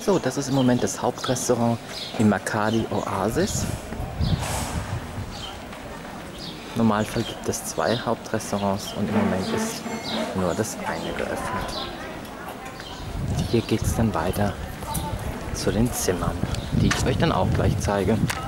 So, das ist im Moment das Hauptrestaurant im Makadi Oasis. Im Normalfall gibt es 2 Hauptrestaurants und im Moment ist nur das eine geöffnet. Und hier geht es dann weiter zu den Zimmern, die ich euch dann auch gleich zeige.